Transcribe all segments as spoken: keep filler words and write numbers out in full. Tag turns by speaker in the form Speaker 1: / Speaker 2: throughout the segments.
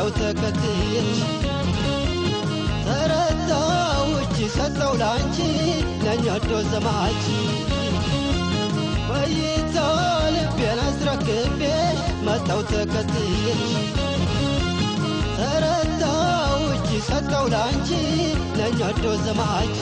Speaker 1: መጣው ተከትዬሽ ተረታው እጅ ሰጠው ላንቺ ነኝ ወዶ ዘማች በይታ ልቤን አስረክቤሽ መጣው ተከትዬሽ ተረታው እጅ ሰጠው ላንቺ ነኝ ወዶ ዘማች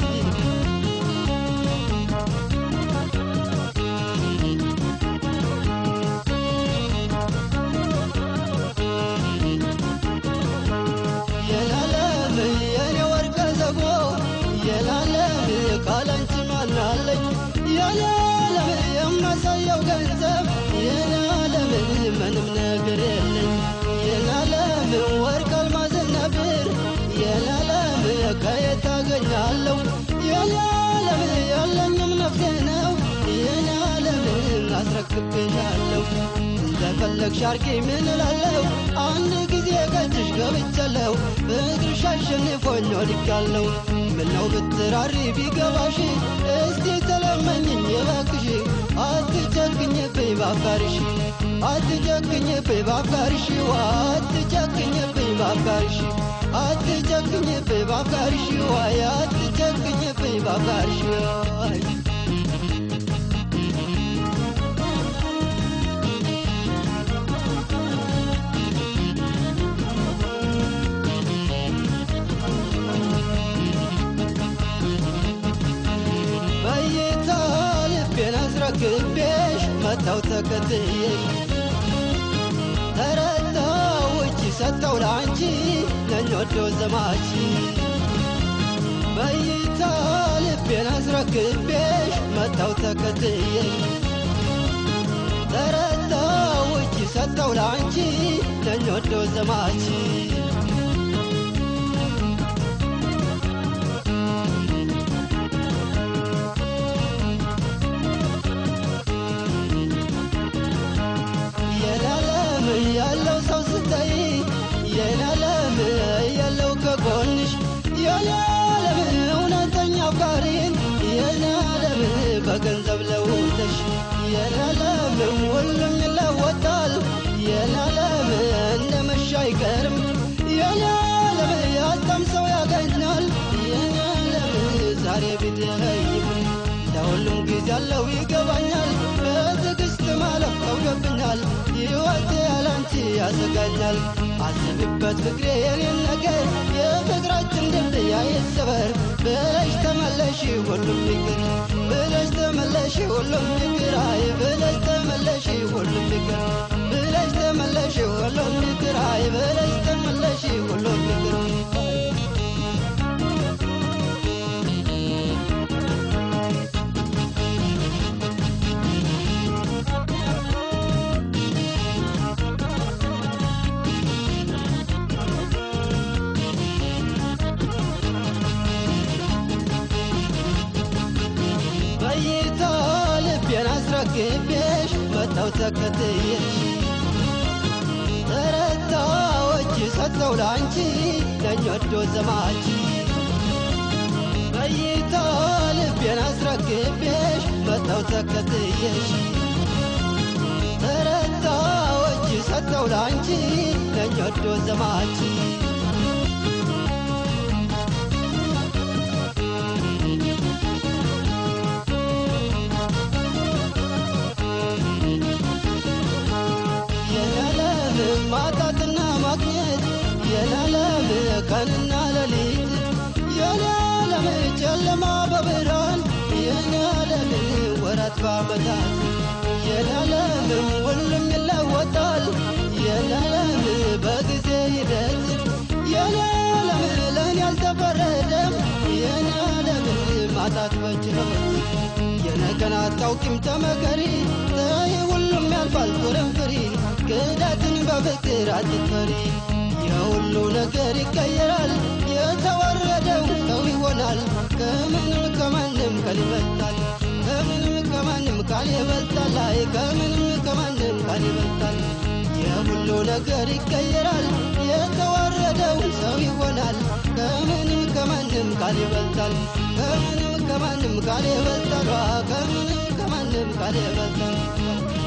Speaker 1: ካላንቺ ማናለኝ ያለም የማሳየው ገንዘብ ያለም ምንም ነገር የለኝ ያለም ወርቅ አልማዝና ብር ያለም ከየት አገኛለሁ ያለም ያለኝም ነፍሴ ነው ያለም አስረክቤሻለሁ እንደፈለግሽ አርጊ ምን እላለሁ አንድ ጊዜ ከእጅሽ ገብቻለሁ ፍቅርሽ አሸንፎኝ ወድቄያለሁ ምነው ብትራሪ ቢገባሽ እስቲ ተለመኝኝ እባክሽ አትጨክኝብኝ ባፍቃርሽ አትጨክኝብኝ ባፍቃርሽ አትጨክኝብኝ ባፍቃርሽ አትጨክኝብኝ ባፍቃርሽ አትጨክኝብኝ ባፍቃርሽ ግቤሽ መጣው ተከትዬሽ ተረታው እጅ ሰጠው ላንቺ ነኝ ወዶ ዘማች በይታ ልቤን አስረክቤሽ መጣው ተከትዬሽ ተረታው እጅ ሰጠው ላንቺ ነኝ ወዶ ዘማች ያለው ሰው ስታይ የናለም ያለው ከጎንሽ የናለም እውነተኛ አፍቃሪን የናለም በገንዘብ ለውጠሽ የናለም ሁሉም ይለወጣል የናለም እንደመሻ አይቀርም የናለም ያጣም ሰው ያገኛል የናለም ዛሬ ቢደኸይም ለሁሉም ጊዜ አለው ይገባኛል በትዕግስት ማለፍ ተውገብኛል ሕይወቴ ያላንቺ ያሰጋኛል አስብበት ፍቅሬ የኔን ነገር የፍቅራችን ድልድይ አይሰበር ብለሽ ተመለሺ ሁሉም ይቅር ብለሽ ተመለሺ ሁሉም ይቅር አይ ብለሽ ተመለሺ ሁሉም ይቅር ብለሽ ተመለሺ ሁሉም ይቅር አይ ብለሽ ተመለሺ ሁሉም ይቅር በይታ ልቤን አስረክቤሽ መጣው ተከትዬሽ ተረታው እጅ ሰጠው ላንቺ ነኝ ወዶ ዘማች በይታ ልቤን አስረክቤሽ መጣው ተከትዬሽ ተረታው እጅ ሰጠው ላንቺ ነኝ ወዶ ዘማች ማጣትና ማግኘት የናለም ቀንና ሌሊት የናለም ጨለማ በብርሃን የናለም ወራት በዓመታት የናለም ሁሉም ይለወጣል የናለም በጊዜ ሂደት የናለም ለእኔ ያልተፈረደም የናለም ማጣት በችሎት የነገን አታውቂም ተመከሪ ተይ ሁሉም ያልፋል ቁርም ፍሪ ክዳትን በፍቅር አትፈሪ የሁሉ ነገር ይቀየራል የተወረደው ሰው ይሆናል ከምንም ከማንም ቃል ይበልጣል ከምንም ከማንም ቃል ይበልጣል አይ ከምንም ከማንም ቃል ይበልጣል የሁሉ ነገር ይቀየራል የተወረደው ሰው ይሆናል ከምንም ከማንም ቃል ይበልጣል ከምንም ከማንም ቃል ይበልጣል ከምንም ከማንም ቃል ይበልጣል